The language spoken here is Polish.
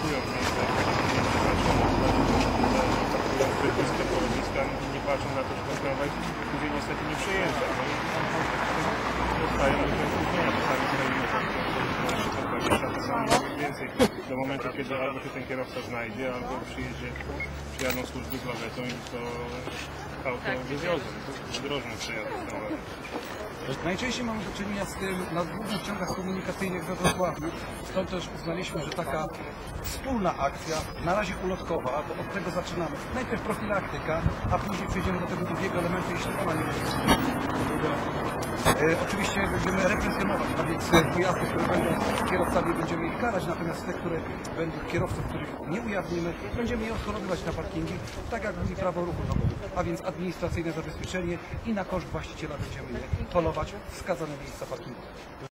parkują w miejscach, gdzie blisko polowiska i nie patrzą na to, że ten tramwaj później niestety nie przejeżdża. No i dostają ludzie opóźnienia, czasami stoimy tam 20 czasami więcej. Do momentu, kiedy albo się ten kierowca znajdzie, albo przyjadą służby z lawetą i to auto wywiozą. Drożny przejazd tramwajem. Najczęściej mamy do czynienia z tym na głównych ciągach komunikacyjnych we Wrocławiu. Stąd też uznaliśmy, że taka wspólna akcja, na razie ulotkowa, bo od tego zaczynamy. Najpierw profilaktyka, a później przejdziemy do tego drugiego elementu, jeśli ona nie jest. Oczywiście będziemy represjonować, a więc pojazdy, które będą kierowcami, będziemy ich karać, natomiast te, które będą kierowców, których nie ujawnimy, będziemy je odchorowywać na parkingi, tak jak mówi prawo ruchu drogowego, a więc administracyjne zabezpieczenie i na koszt właściciela będziemy je polować w wskazane miejsca parkingowe.